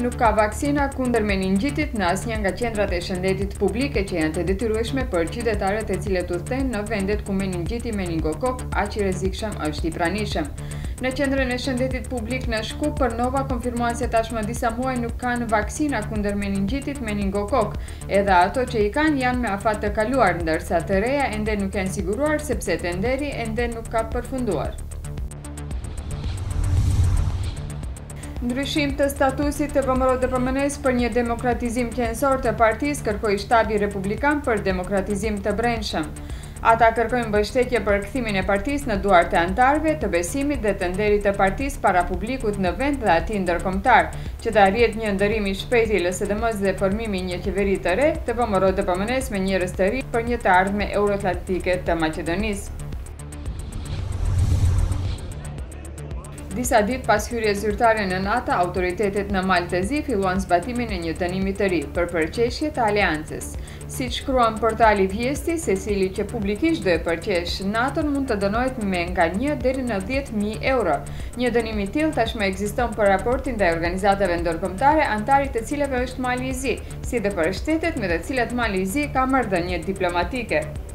Nuk ka vaksina kundër meningjitit në asnjë nga qendrat e shëndetit publike që janë të detyrueshme për qytetarët e cilët udhtojnë në vendet ku meningjiti meningokok aq i rrezikshëm është i pranishëm. Në qendrën e shëndetit publik në Shkup, Nova konfirmoi se tashmë disa muaj nuk kanë vaksina kundër meningjitit meningokok. Edhe ato që i kanë janë me afat të kaluar, ndërsa të reja ende nuk janë siguruar sepse tenderi ende nuk ka përfunduar. Ndryshim të statusit të VMRO-DPMN-s për një demokratizim qendror të partisë kërkoi shtabi republikan për demokratizim të brendshëm. Ata kërkojnë mbështetje për kthimin e partisë në duart e anëtarëve, të besimit dhe të nderit të partisë para publikut në vend dhe atij ndërkombëtar, që të arrihet një ndërim i shpejtë i LSDM-s dhe formimi i një qeveri të re të VMRO-DPMN-s me njerëz të ri për një të ardhme euroatlantike të Maqedonisë. Disa ditë pas hyrjes zyrtare në NATO, autoritetet në Maltezi filluan zbatimin e një dënimi të ri për përqeshje të aleancës. Siç shkruan portali Vjesti, secili që publikisht do e përqesh NATO-n mund të dënohet me nga 1 deri në 10.000 euro. Një dënim i tillë tashmë ekziston për raportin ndaj organizatave ndërkombëtare antarit të cilave është Mali i Zi, si dhe për shtetet me të cilat Mali i Zi ka marrëdhënie diplomatike.